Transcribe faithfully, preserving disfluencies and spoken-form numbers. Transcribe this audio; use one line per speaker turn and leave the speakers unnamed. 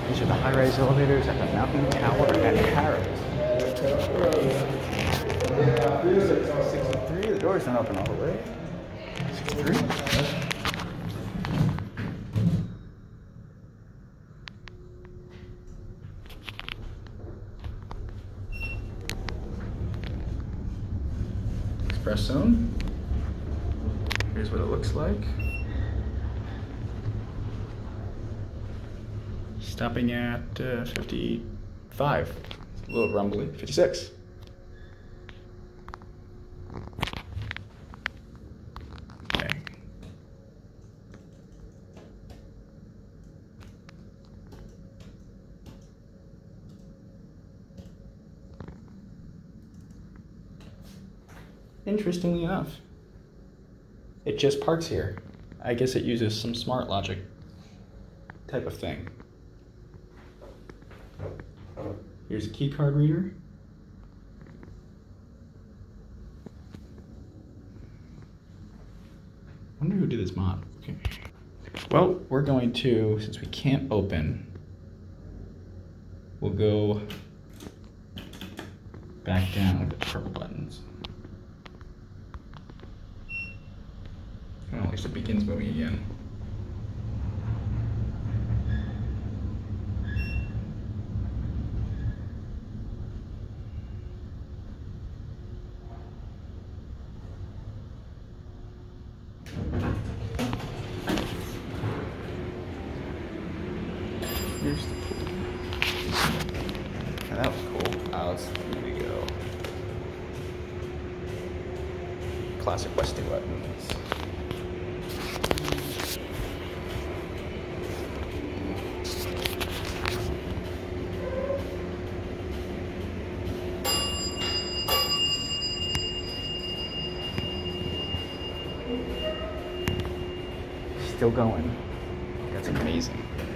These are the high-rise elevators at the Mountain Tower at Harrahs. sixty-three, the doors don't open all the way. sixty-three. Express zone. Here's what it looks like. Stopping at uh, fifty-five. It's a little rumbly. fifty-six. Okay. Interestingly enough, it just parks here. I guess it uses some smart logic type of thing. Here's a key card reader. I wonder who did this mod. Okay. Well, we're going to, since we can't open, we'll go back down with the purple buttons. Oh, at least it begins moving again. Here's the pool. Oh, that was cool. Oh, let's, here we go. Classic Westinghouse buttons. Still going. That's amazing.